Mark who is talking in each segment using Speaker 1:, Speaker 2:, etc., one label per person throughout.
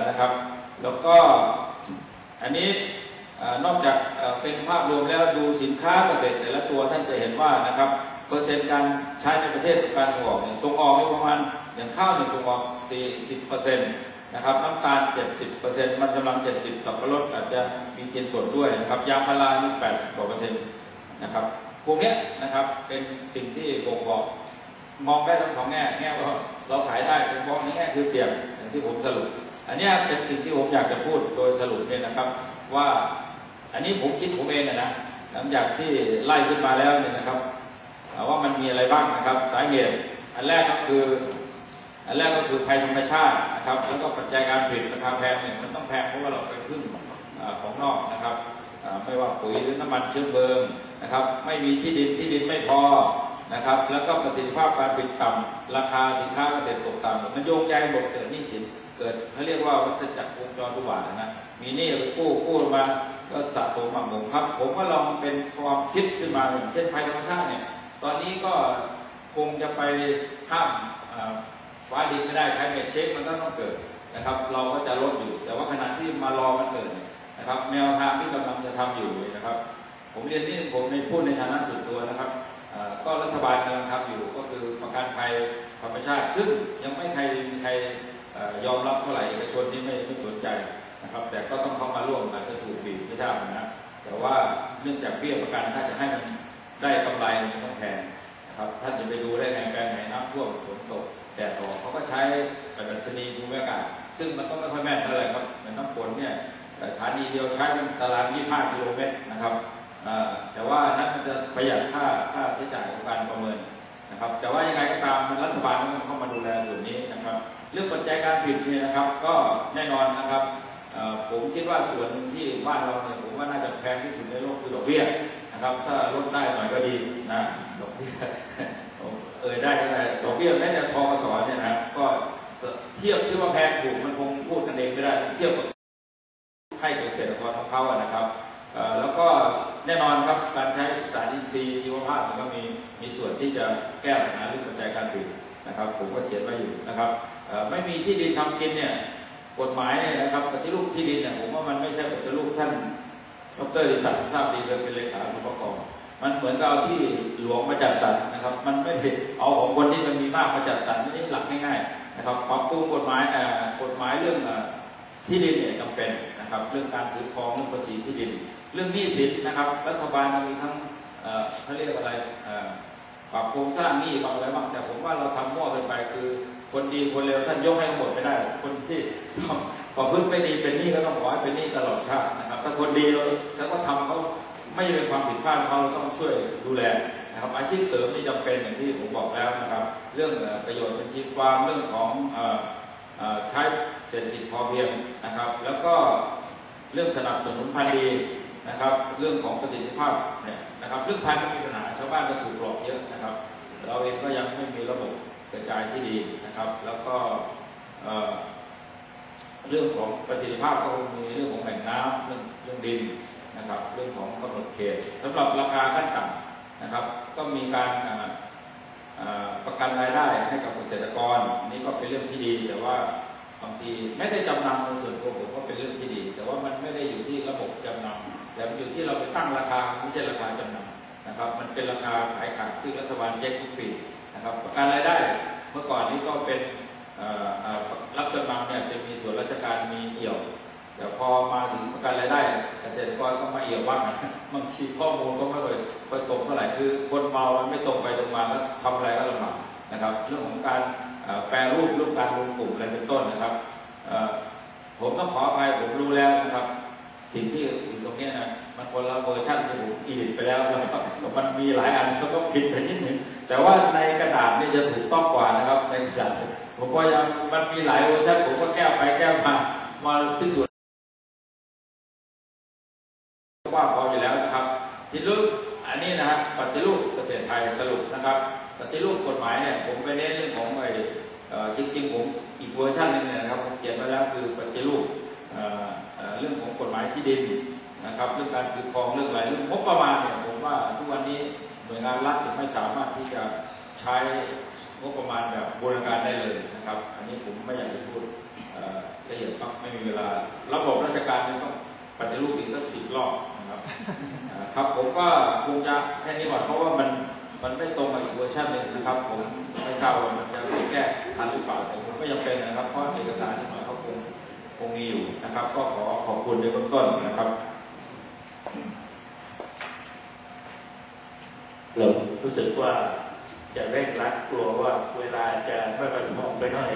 Speaker 1: นะครับแล้วก็อันนี้นอกจากเป็นภาพรวมแล้วดูสินค้าเกษตรแต่ละตัวท่านจะเห็นว่านะครับเปอร์เซ็นต์การใช้ในประเทศการส่งออกเนี่ยส่งออกประมาณอย่างข้าวเนี่ยส่งออก 40% นะครับน้ำตาล 70% มันกำลัง 70%สับปะรดอาจจะมีเทียนสดด้วยนะครับยางพารานี่ 80% นะครับพวกนี้นะครับเป็นสิ่งที่บ่งบอกมองได้ทั้งสองแง่ว่าเราขายได้เป็นมองในแง่คือเสี่ยงอย่างที่ผมสรุปอันนี้เป็นสิ่งที่ผมอยากจะพูดโดยสรุปเนี่ยนะครับว่าอันนี้ผมคิดผมเองนะหลังจากที่ไล่ขึ้นมาแล้วเนี่ยนะครับว่ามันมีอะไรบ้างนะครับสาเหตุอันแรกก็คือภัยธรรมชาตินะครับแล้วก็ปัจจัยการผลิตราคาแพงเนี่ยมันต้องแพงเพราะว่าเราไปพึ่งของนอกนะครับไม่ว่าปุ๋ยหรือน้ำมันเชื้อเพลิงนะครับไม่มีที่ดินไม่พอนะครับแล้วก็ประสิทธิภาพการผลิตต่ำราคาสินค้าเกษตรตกต่ำมันโยงใยหมดเกิดหนี้สินเกิดเขาเรียกว่าวัฏจักรวงจรอุบาทนะมีหนี้ไปกู้มาก็สะสมหมักหมมครับผมก็ลองเป็นความคิดขึ้นมาอย่างเช่นภัยธรรมชาติเนี่ยตอนนี้ก็คงจะไปห้ามฟ้าดินไม่ได้ใช้เม็ดเช็คมันก็ต้องเกิดนะครับเราก็จะลดอยู่แต่ว่าขณะที่มารอมันเกิดนะครับแนวทางที่กำลังจะทำอยู่นะครับผมเรียนนี่ผมในพูดในฐานะส่วนตัวนะครับก็รัฐบาลกำลังทำอยู่ก็คือประกันภัยธรรมชาติซึ่งยังไม่มีใครยอมรับเท่าไหร่เอกชนนี่ไม่สนใจนะครับแต่ก็ต้องเข้ามาร่วมอาจจะถูกบีบไม่ทราบนะแต่ว่าเนื่องจากเบี้ยประกันถ้าจะให้มันได้กำไรมันต้องแพงนะครับท่านจะไปดูได้ไงแปลงไหนน้ำท่วมฝนตกแดดออกเขาก็ใช้ดัชนีภูมิอากาศซึ่งมันก็ไม่ค่อยแม่นเท่าไหร่ครับเหมือนน้ำฝนเนี่ยสถานีเดียวใช้เป็นตาราง25 กิโลเมตรนะครับแต่ว่านั้นมันจะประหยัดค่าใช้จ่ายของการประเมินนะครับแต่ว่ายังไงก็ตามรัฐบาลต้องเข้ามาดูแลส่วนนี้นะครับเรื่องปัจจัยการผลิตเนี่ยนะครับก็แน่นอนนะครับผมคิดว่าส่วนหนึ่งที่บ้านเราเนี่ยผมว่าน่าจะแพงที่สุดในโลกคือดอกเบี้ยนะครับถ้าลดได้หน่อยก็ดีนะดอกเบี้ยได้ก็ได้ดอกเบี้ยแม้แต่ธ.ก.ส.เนี่ยนะก็เทียบที่ว่าแพงถูกมันคงพูดกันเองไม่ได้เทียบกับให้เกษตรกรของเขาอะนะครับแล้วก็แน่นอนครับการใช้สารอินทรีย์ชีวภาพมันก็มีส่วนที่จะแก้ปัญหาเรื่องปัจจัยการผลิตนะครับผมก็เขียนไว้อยู่นะครับไม่มีที่ดินทำกินเนี่ยกฎหมายเนี่ยนะครับปฏิรูปที่ดินเนี่ยผมว่ามันไม่ใช่ปฏิรูปท่านดร.ดิศักดิ์ทราบดีเลยเป็นเลขาสปก.มันเหมือนกับเอาที่หลวงมาจัดสรรนะครับมันไม่ได้เอาของคนที่มันมีมากมาจัดสรรนี่หลักง่ายๆนะครับปรับปรุงกฎหมายเรื่องที่ดินเนี่ยจำเป็นนะครับเรื่องการถือครองเรื่องภาษีที่ดินเรื่องหนี้สินนะครับรัฐบาลมีทั้งเขาเรียกอะไรปรับโครงสร้างหนี้บางอะไรบ้างแต่ผมว่าเราทำมั่วเกินไปคือคนดีคนเลวท่านยกให้หมดไม่ได้คนที่พอพึ่งไม่ดีเป็นหนี้ก็ต้องขอให้เป็นหนี้ตลอดชาตินะครับถ้าคนดีแล้วก็ทำเขาไม่เป็นความผิดพลาดเขาต้องช่วยดูแลนะครับอาชีพเสริมนี่จำเป็นอย่างที่ผมบอกแล้วนะครับเรื่องประโยชน์บัญชีฟาร์มเรื่องของใช้เศรษฐกิจพอเพียงนะครับแล้วก็เรื่องสนับสนุนพันธุ์ดีนะครับเรื่องของประสิทธิภาพเนี่ยนะครับเรื่องพันธุ์มีปัญหาชาวบ้านก็ถูกหลอกเยอะนะครับเราเองก็ยังไม่มีระบบกระจายที่ดีนะครับแล้วก็เรื่องของประสิทธิภาพก็มีเรื่องของแหล่งน้ำเรื่องดินนะครับเรื่องของกำหนดเขตสำหรับราคาขั้นต่ำนะครับก็มีการประกันรายได้ให้กับเกษตรกรนี่ก็เป็นเรื่องที่ดีแต่ว่าบางทีไม่ได้จำนำในส่วนตัวผมก็เป็นเรื่องที่ดีแต่ว่ามันไม่ได้อยู่ที่ระบบจำนำแต่มันอยู่ที่เราไปตั้งราคาไม่ใช่ราคาจำนำนะครับมันเป็นราคาขายขาดซึ่งรัฐบาลแจ้งทุกปีนะครับประกันรายได้เมื่อก่อนนี้ก็เป็นรับจำนำเนี่ยจะมีส่วนราชการมีเอี่ยวแต่พอมาถึงประกันรายได้เกษตรกรก็มาเอี่ยวบ้างบางทีข้อมูลก็ไม่ค่อยตรงเท่าไหร่คือคนเมามันไม่ตรงไปตรงมาแล้วทำอะไรก็ลำบากนะครับเรื่องของการแปรรูปการรวมกลุ่มอะไรเป็นต้นนะครับผมต้องขออภัยผมรู้แล้วนะครับสิ่งที่อยู่ตรงนี้นะมันคนละเวอร์ชันที่ผมอีดิทไปแล้วนะครับมันมีหลายอันแล้วก็ผิดไปนิดหนึ่งแต่ว่าในกระดาษนี่จะถูกต้องกว่านะครับในกระดาษผมก็ยังมันมีหลายเวอร์ชันผมก็แก้ไปแก้มาพิสูจน์ว่าพออยู่แล้วนะครับทีรูปอันนี้นะครับปฏิรูปเกษตรไทยสรุปนะครับปฏิรูปกฎหมายเนี่ยผมไปเน้นเรื่องของจริงๆผมอีกเวอร์ชันนึงเนี่ยนะครับผมเขียนไว้แล้วคือปฏิรูปเรื่องของกฎหมายที่ดินนะครับเรื่องการถือครองเรื่องอะไรเรื่องงบประมาณเนี่ยผมว่าทุกวันนี้หน่วยงานรัฐไม่สามารถที่จะใช้งบประมาณแบบบูรณาการได้เลยนะครับอันนี้ผมไม่อยากจะพูดละเอียดต้องไม่มีเวลาระบบราชการนี่ต้องปฏิรูปอีกสัก10 รอบนะครับครับผมก็คงจะแค่นี้ก่อนเพราะว่ามันไม่ตรงกับอีกเวอร์ชันหนึ่งนะครับผมไม่ทราบว่ามันจะแก้ทันหรือเปล่าแต่ผมก็ยังเป็นนะครับเพราะเอกสารที่หน่อยเขาคงมีอยู่นะครับก็ขอขอบคุณในเบื้องต้นนะครับ
Speaker 2: เรารู้สึกว่าจะเร่งรัดกลัวว่าเวลาจะไม่บรรลุไปหน่อย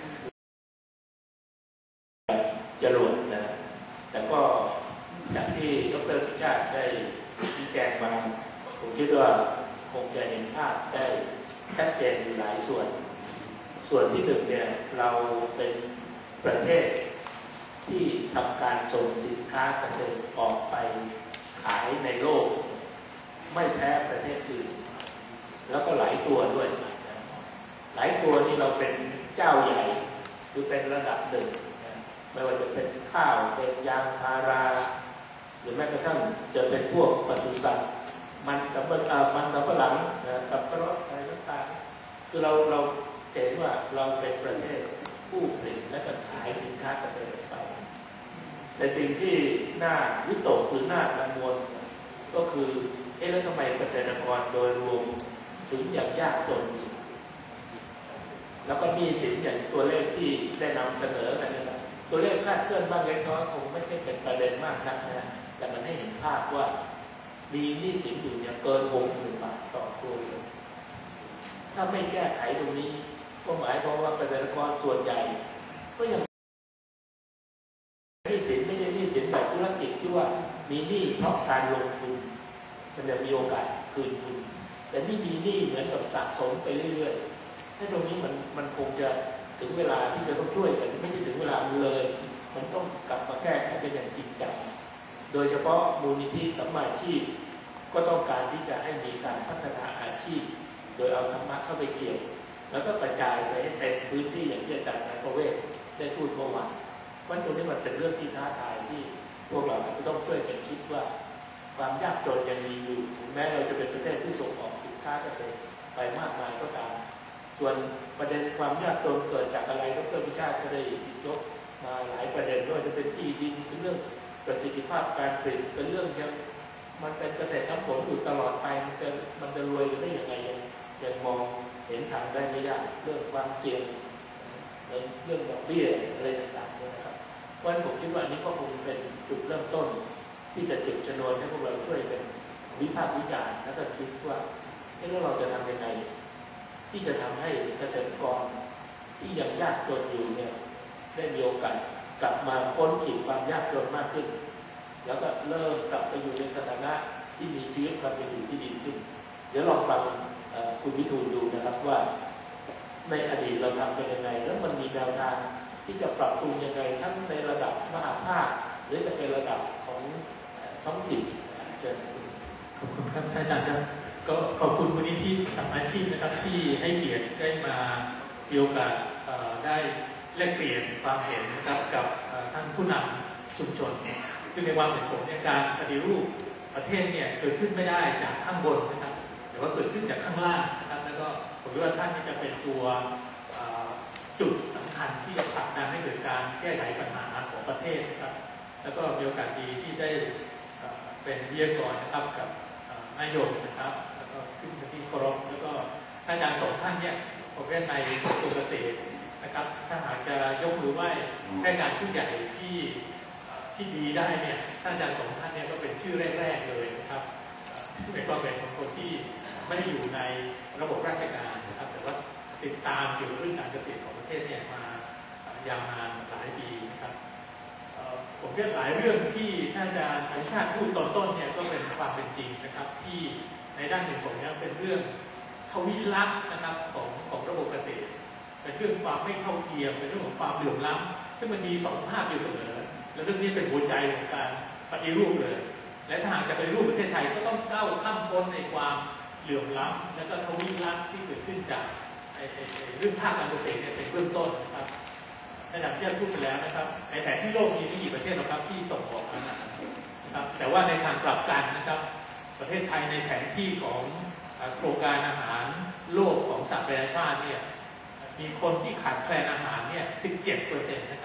Speaker 2: จะหลุดนะแต่ก็จากที่ดร.พิชาติได้ชี้แจงมาผมคิดว่าคงจะเห็นภาพได้ชัดเจนอยู่หลายส่วนที่หนึ่งเนี่ยเราเป็นประเทศที่ทำการส่งสินค้าเกษตรออกไปขายในโลกไม่แพ้ประเทศอื่นแล้วก็หลายตัวด้วยหลายตัวนี่เราเป็นเจ้าใหญ่หรือเป็นระดับหนึ่งไม่ว่าจะเป็นข้าวเป็นยางพาราหรือแม้กระทั่งจะเป็นพวกปศุสัตว์มันสำปะหลังสับปะรดอะไรต่างๆคือเราเห็นว่าเราเป็นประเทศผู้ผลิตและก็ขายสินค้าเกษตรไปแต่สิ่งที่น่าวิตกหรือน่ากังวลก็คือแล้วทำไมเกษตรกรโดยรวมถึงอย่างยากจนแล้วก็มีสินอย่างตัวเลขที่ได้นำเสนอกันนะครับตัวเลขคลาดเคลื่อนบ้างเล็กน้อยคงไม่ใช่เป็นประเด็นมากนักนะแต่มันให้เห็นภาพว่ามีหนี้สินอยู่เนี่ยเกิน60,000 บาทต่อครัวเรือนถ้าไม่แก้ไขตรงนี้ก็หมายความว่าเกษตรกรส่วนใหญ่ก็ยังหนี้สินไม่ใช่หนี้สินแบบธุรกิจที่ว่ามีหนี้เพราะการลงทุนมันจะมีโอกาสคืนทุนแต่นี่มีหนี้เหมือนกับสะสมไปเรื่อยๆถ้าตรงนี้มันคงจะถึงเวลาที่จะต้องช่วยกันไม่ใช่ถึงเวลาเลยมันต้องกลับมาแก้ไขกันอย่างจริงจังโดยเฉพาะมูลนิธิสัมมาอาชีพก็ต้องการที่จะให้มีการพัฒนาอาชีพโดยเอาธรรมะเข้าไปเกี่ยวแล้วก็กระจายไปให้เต็มพื้นที่อย่างที่อาจารย์นัทเวศได้พูดเมื่อวานวันตรงนี้มันเป็นเรื่องที่ท้าทายที่พวกเราจะต้องช่วยกันคิดว่าความยากจนยังมีอยู่แม้เราจะเป็นประเทศที่ส่งออกสินค้าเกษตรไปมากมายก็ตามส่วนประเด็นความยากจนเกิดจากอะไรดร.พิชาติก็ได้ยกมาหลายประเด็นด้วยจะเป็นที่ดินเป็นเรื่องประสิทธิภาพการผลิตเป็นเรื่องยังมันเป็นเกษตรทั้งผลอยู่ตลอดไปมันจะรวยได้ยังไงยังมองเห็นทางได้ไม่ได้เรื่องความเสี่ยงเรื่องดอกเบี้ยอะไรต่างๆนะครับเพราะฉะนั้นผมคิดว่านี้ก็คงเป็นจุดเริ่มต้นที่จะจุดชนวนให้พวกเราช่วยกันวิพากษ์วิจารณ์แล้วก็คิดว่าแล้วเราจะทำยังไงที่จะทำให้เกษตรกรที่ยังยากจนอยู่เนี่ยได้มีโอกาสกลับมาพ้นขีดความยากจนมากขึ้นแล้วก็เริ่มกลับไปอยู่ในสถานะที่มีชีวิตความเป็นอยู่ที่ดีขึ้นเดี๋ยวลองฟังคุณวิทูลดูนะครับว่าในอดีตเราทำเป็นยังไงแล้วมันมีแนวทางที่จะปรับปรุงยังไงทั้งในระดับมหาภาคหรือจะเป็นระดับของท้องถิ่นเชิญ
Speaker 3: ขอบคุณครับอาจารย์ครับก็ขอบคุณมูลนิธิสัมมาอาชีพนะครับที่ให้เกียรติได้มามีโอกาสได้แลกเปลี่ยนความเห็นนะครับกับท่านผู้นำชุมชนคือในความเห็นผมในการปฏิรูปประเทศเนี่ยเกิดขึ้นไม่ได้จากข้างบนนะครับแต่ว่าเกิดขึ้นจากข้างล่างนะครับแล้วก็ผมคิดว่าท่านนี่จะเป็นตัวจุดสำคัญที่จะผลักดันให้เกิดการแก้ไขปัญหาของประเทศนะครับแล้วก็มีโอกาสดีที่ได้เป็นวิทยากรนะครับกับนายกนะครับแล้วก็ขึ้นเป็นที่เคารพแล้วก็อาจารย์สองท่านเนี่ยผมเรียนในกระทรวงเกษตรนะครับถ้าหากจะยกมือไหว้ให้การผู้ใหญ่ที่ดีได้เนี่ยท่านอาจารย์สองท่านเนี่ยก็เป็นชื่อแรกๆเลยนะครับในความเป็นของคนที่ไม่ได้อยู่ในระบบราชการนะครับแต่ว่าติดตามเกี่ยวกับเรื่องการเกษตรของประเทศเนี่ยมายาวนานหลายปีนะครับผมเรียกหลายเรื่องที่ท่านอาจารย์อภิชาติพูดตอนต้นเนี่ยก็เป็นความเป็นจริงนะครับที่ในด้านหนึ่งผมเนี่ยเป็นเรื่องทวิลักษณ์นะครับของระบบเกษตรเป็นเรื่องความไม่เท่าเทียมเป็นเรื่องของความเหลื่อมล้ำซึ่งมันมีสองภาพอยู่เสมอและเรื่องนี้เป็นหัวใจของการปฏิรูปเลยและถ้าหากจะปฏิรูปประเทศไทยก็ต้องก้าวข้ามพ้นในความเหลื่อมล้ำและก็ทวิลักษณ์ที่เกิดขึ้นจากเรื่องภาคการเกษตรเนี่ยเป็นเบื้องต้นนะครับอาจารย์ที่พูดไปแล้วนะครับในแผนที่โลกมีไม่กี่ประเทศหรอกครับที่ส่งออกอาหารนะครับแต่ว่าในทางกลับกันนะครับประเทศไทยในแผนที่ของโครงการอาหารโลกของสหประชาชาติเนี่ยมีคนที่ขาดแคลนอาหารเนี่ย 17% นะครับ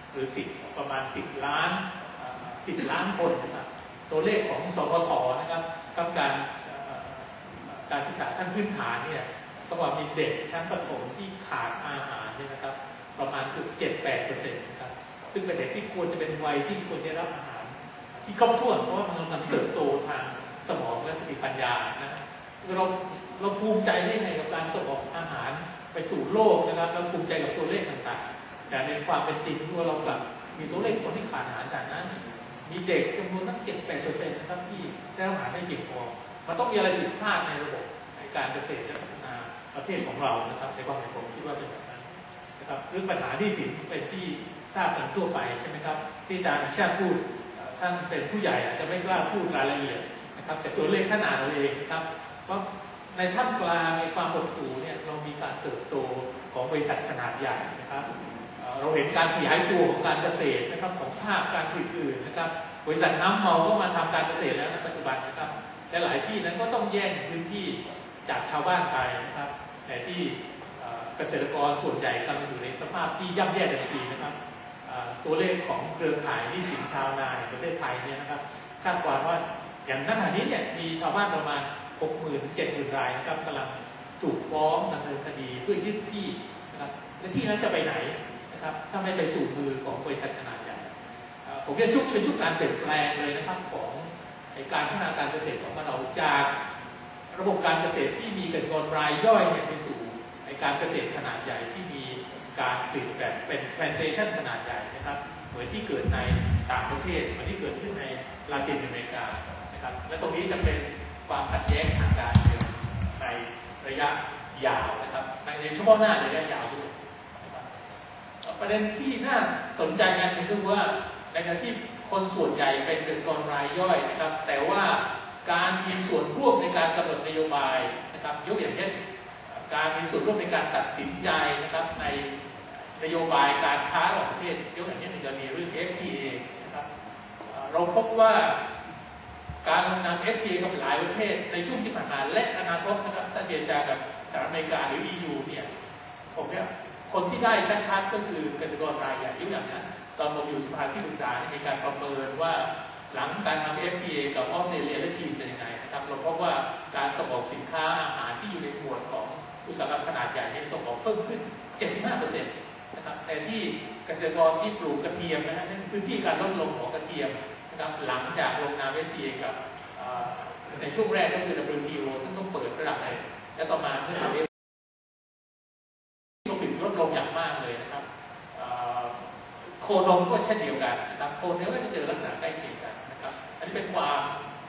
Speaker 3: หรือ10ประมาณ10 ล้านคนนะครับตัวเลขของสพทนะครับกับการศึกษาขั้นพื้นฐานเนี่ยก็ว่ามีเด็กชั้นประถมที่ขาดอาหารเนี่ยนะครับประมาณเกือบ7-8%นะครับซึ่งเป็นเด็กที่ควรจะเป็นวัยที่ควรได้รับอาหารที่ครบถ้วนเพราะว่ามันเติบโตทางสมองและสติปัญญานะเราภูมิใจได้ไงกับการส่งออกอาหารไปสู่โลกนะครับเราภูมิใจกับตัวเลขต่างๆแต่ในความเป็นจริงที่เรากลับมีตัวเลขคนที่ขาดอาหารจากนั้นมีเด็กจำนวนตั้ง 7-8% นะครับที่ได้รับอาหารไม่เพียงพอมันต้องมีอะไรผิดพลาดในระบบการเกษตรและพัฒนาประเทศของเรานะครับในความเห็นผมคิดว่าเป็นแบบนั้นนะครับเรื่องปัญหาหนี้สินเป็นที่ทราบกันทั่วไปใช่ไหมครับที่อาจารย์ชาติพูดท่านเป็นผู้ใหญ่อาจจะไม่กล้าพูดรายละเอียดนะครับแต่ตัวเลขท่านอ่านเราเองนะครับว่าในท่ามกลางในความหดหู่เนี่ยเรามีการเติบโตของบริษัทขนาดใหญ่นะครับเราเห็นการขยายตัวของการเกษตรนะครับของภาคการผลิตอื่นนะครับบริษัทน้ำเมาก็มาทำการเกษตรแล้วในปัจจุบันนะครับและหลายที่นั้นก็ต้องแย่งพื้นที่จากชาวบ้านไปนะครับแต่ที่เกษตรกรส่วนใหญ่กำลังอยู่ในสภาพที่ย่ำแย่ทันทีนะครับตัวเลขของเครือข่ายหนี้สินชาวนาในประเทศไทยเนี่ยนะครับคาดการณ์ว่าอย่างณขณะนี้เนี่ยมีชาวบ้านประมาณ 60,000-70,000 รายนะครับกำลังถูกฟ้องดำเนินคดีเพื่อยึดที่นะครับและที่นั้นจะไปไหนนะครับถ้าไม่ไปสู่มือของบริษัทขนาดใหญ่ผมเรียกเป็นชุดการเปลี่ยนแปลงเลยนะครับของการพัฒนาการเกษตรของเราจากระบบการเกษตรที่มีเกษตรกรรายย่อยเนี่ยไปสู่การเกษตรขนาดใหญ่ที่มีการผลิตแบบเป็น plantation ขนาดใหญ่นะครับเหมือนที่เกิดในต่างประเทศเหมือนที่เกิดขึ้นในลาตินอเมริกานะครับและตรงนี้จะเป็นความขัดแย้งทางการเมืองในระยะยาวนะครับในเฉพาะหน้าระยะยาวด้วยนะครับประเด็นที่น่าสนใจกันคือว่าในขณะที่คนส่วนใหญ่เป็นเกษตรกรรายย่อยนะครับแต่ว่าการมีส่วนร่วมในการกำหนดนโยบายนะครับยกอย่างเช่นการมีส่วนร่วมในการตัดสินใจนะครับในนโยบายการค้าระหว่างประเทศยกอย่างเช่นจะมีเรื่อง FTA นะครับเราพบว่าการนำ FTA กับหลายประเทศในช่วงที่ผ่านมาและอนาคตนะครับถ้าเจรจากับสหรัฐอเมริกาหรือ EU เนี่ยผมเนี่ยคนที่ได้ชัดๆก็คือเกษตรกรรายใหญ่ยกอย่างนั้นตอนผมอยู่สภาที่ปรึกษามีการประเมินว่าหลังการทำ FTA กับออสเตรเลียและจีนเป็นยังไงนะครับเราพบว่าการส่งออกสินค้าอาหารที่อยู่ในหมวดของอุตสาหกรรมขนาดใหญ่เนี่ยส่งออกเพิ่มขึ้น 75% นะครับแต่ที่เกษตรกรที่ปลูกกระเทียมนะฮะพื้นที่การลดลงของกระเทียมนะครับหลังจากลงนาม FTA กับในช่วงแรกก็คือ WTO ซึ่งต้องเปิดระดับไหนและต่อมาเมื่อทำ FTA ก็ผลิตลดลงอย่างมากเลยนะครับโคนมก็เช่นเดียวกันนะครับโคเนื้อก็จะเจอลักษณะใกล้เคียงกันนะครับอันนี้เป็นความ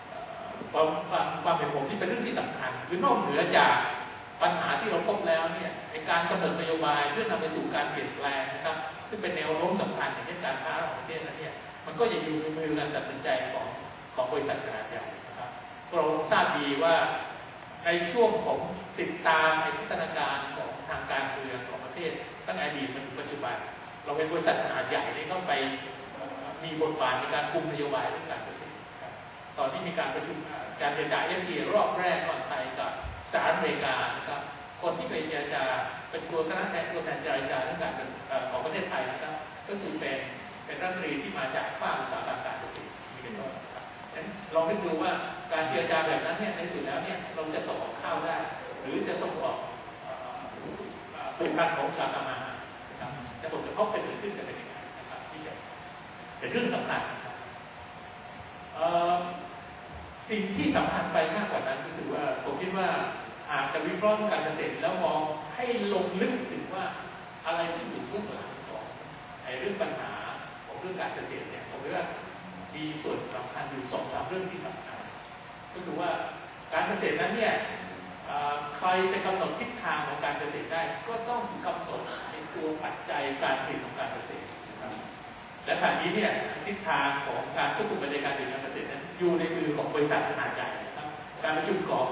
Speaker 3: เห็นผมที่เป็นเรื่องที่สำคัญคือนอกเหนือจากปัญหาที่เราพบแล้วเนี่ยในการกำหนดนโยบายเพื่อนำไปสู่การเปลี่ยนแปลงนะครับซึ่งเป็นแนวโน้มสำคัญอย่างเช่นการค้าระหว่างประเทศนั้นเนี่ยมันก็ยังอยู่ในมือการตัดสินใจของบริษัทขนาดใหญ่นะครับเราทราบดีว่าในช่วงของติดตามพัฒนาการของทางการเมืองของประเทศตั้งแต่อดีตมาถึงปัจจุบันเราเป็นบริษัทขนาดใหญ่ที่ต้องไปมีบทบาทในการคุมนโยบายเรื่องการเกษตรตอนที่มีการประชุมการเจรจา FTA รอบแรกระหว่างไทยกับสหรัฐอเมริกานะครับคนที่ไปเจรจาเป็นตัวคณะตัวแทนเจรจาเรื่องการของประเทศไทยนะครับก็คือเป็นรัฐมนตรีที่มาจากฝ่ายอุตสาหกรรมการเกษตรมีเป็นต้นลองไปดูว่าการเจรจาแบบนั้นเนี่ยในสุดแล้วเนี่ยเราจะส่งออกข้าวได้หรือจะส่งออกผลิตภัณฑ์ของอุตสาหกรรมอาหารนะครับแต่ผลกระทบเป็นขึ้นกันเป็นยังไงนะครับที่เป็นเรื่องสำคัญนะครับสิ่งที่สำคัญไปมากกว่านั้นก็คือว่าผมคิดว่าอาจจะวิเคราะห์การเกษตรแล้วมองให้ลงลึกถึงว่าอะไรที่อยู่เบื้องหลังของเรื่องปัญหาของเรื่องการเกษตรเนี่ยผมว่ามีส่วนสำคัญอยู่2-3เรื่องที่สำคัญก็คือว่าการเกษตรนั้นเนี่ยใครจะกำหนดทิศทางของการเกษตรได้ก็ต้องกำหนดในตัวปัจจัยการผลิตของการเกษตรนะครับและขณะนี้เนี่ยทิศทางของการควบคุมปัจจัยการผลิตการเกษตรนั้นอยู่ในมือของบริษัทขนาดใหญ่นะครับการประชุมของ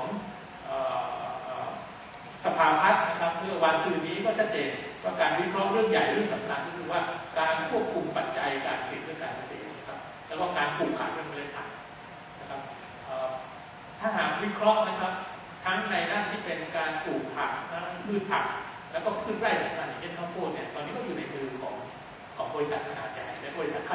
Speaker 3: สภาพัฒน์นะครับเมื่อวันศุกร์นี้ก็ชัดเจนว่าการวิเคราะห์เรื่องใหญ่เรื่องสำคัญก็คือว่าการควบคุมปัจจัยการผลิตเรื่องการเกษตรนะครับแล้วก็การปลูกขาดเป็นเมล็ดพันธุ์นะครับถ้าหากวิเคราะห์นะครับทั้งในด้านที่เป็นการปลูกผักพืชผักแล้วก็พืชไร่ต่างๆอย่างเช่นข้าวโพดเนี่ยตอนนี้ก็อยู่ในมือของของบริษัทขนาดใหญ่และบริษัท